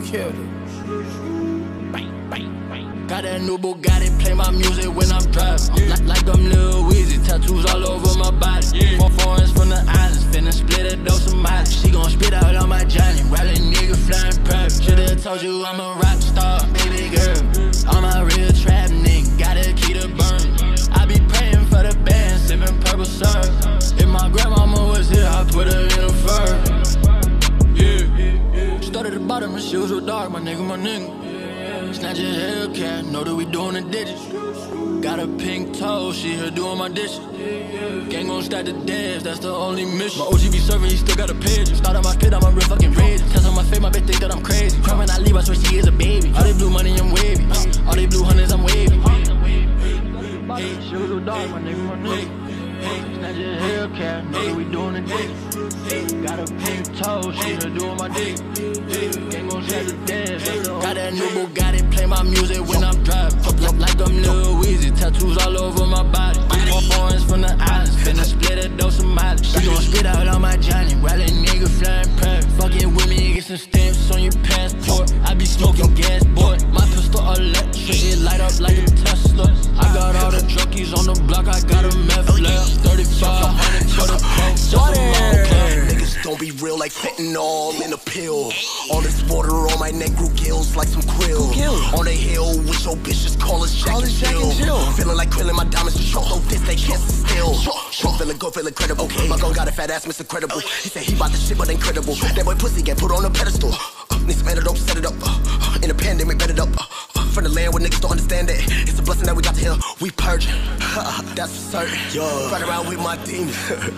Killed it. Got that new Bugatti, play my music when I'm driving. Like I'm Lil Weezy, tattoos all over my body. 4 foreigns from the islands, finna split a dose of mileage. She gon' spit out on my Johnny, while a nigga flying private. Should've told you I'm a rockstar, baby girl. I'm a real trap nigga, got a key to burn. I be praying for the band, sippin' purple syrup. If my grandmama was here, I'd put her in a fur. Yeah. Started at the bottom, and she was real dark, my nigga. Snatch a Hellcat, know that we doing the digits. Got a pink toe, she here doing my dishes. Gang gon' stack the dance, that's the only mission. My OG be serving, he still got a page. Start on my pit, I'm a real fucking rage. Test on my face, my bitch think that I'm crazy. Cry when I leave, I swear she is a baby. All they blue money, I'm wavy. All they blue hundreds, I'm wavy. She was real dark, my nigga. Snatch a Hellcat, know that we doing the digits. Got a pink toe, she here doing my dick. Gang gon' stack the dance, that's the only got that new Bugatti, play my music when I'm driving. Like I'm Lil Weezy, tattoos all over my body. 4 foreigns from the islands, finna split a dose of mileage. She gon' spit out on my Johnny, while a nigga flying private. Fucking with me and get some stamps on your passport. I be smoking gas, boy. My pistol electric, it light up like a Tesla. I got all the junkies on the block, I got a meth lab. 3500 for the coke, just a long clip. Niggas don't be real like fentanyl in a pill. All this water on my neck grew gills like some krill. On the hill with your bitch, just call us Jack and Jill. Feeling like krill in my diamonds, just show no this, they can't steal. Feeling good, feeling credible. My gun got a fat ass, Mr. Credible. He said he bought the shit, but incredible. That boy pussy get put on a pedestal. Need some antidote, set it up. In the pandemic, bet it up. From the land where niggas don't understand that it's a blessing that we got to heal. We purging, that's for certain. Run around with my demons,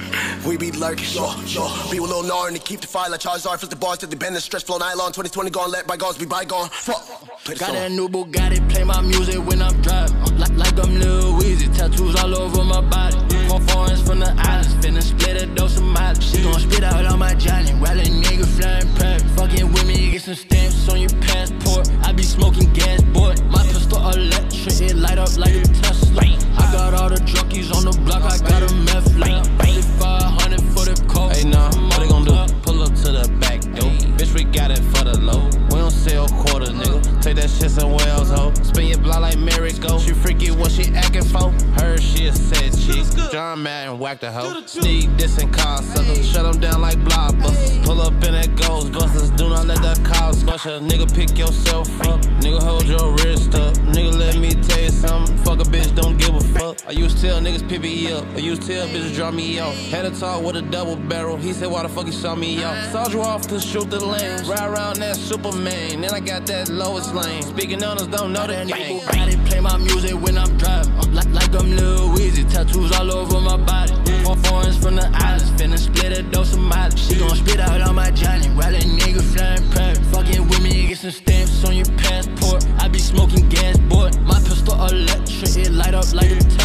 we be lurking. Be with Lil Gnar and they keep the fire like Charizard. Flip the bars to the bend and stretch flow nylon. 2020 gone, let bygones be bygone. Fuck. Got that new Bugatti, play my music when I'm driving. Like I'm Lil Weezy, tattoos all over my body. 4 foreigns from the islands, finna split a dose of mileage. She gon' spit out on my Johnny, while a nigga flying private. Fucking with me, get some stamps on your passport. I be smoking gas, boy. My pistol electric, it light up like a Tesla. I got all the junkies on the block, I got a meth lab. 3500 for the coke. Hey, nah, what they gon' do? Pull up to the back door. Bitch, we got it for the low. We don't sell quarters, nigga. Take that shit somewhere else, ho. Spin your block like merry-go. She freaky, what she acting for? Heard she a sad chick. John Madden whacked the hoe. Sneak this and car sucker. Shut them down like blockbusters. Pull up in that Ghostbusters. Do not let that car squash her. Nigga, pick yourself up. Nigga, hold your wrist up. Nigga, let me tell you something. Fuck a bitch, don't give a fuck. I used to tell niggas pick me up. I used to tell bitches drop me off. Had a talk with a double barrel. He said, why the fuck he saw me out? Soldier off to shoot the lanes. Ride around that Superman. Then I got that lowest lane. Speaking on us, don't know that gang. Bugatti, play my music when I'm driving. Like I'm Lil Weezy, tattoos all over my body. 4 foreigns from the islands, finna split a dose of mileage. She gon' spit out on my Johnny, while a nigga flying private. Fucking with me, get some stamps on your passport. I be smoking gas, boy. My pistol electric, it light up like a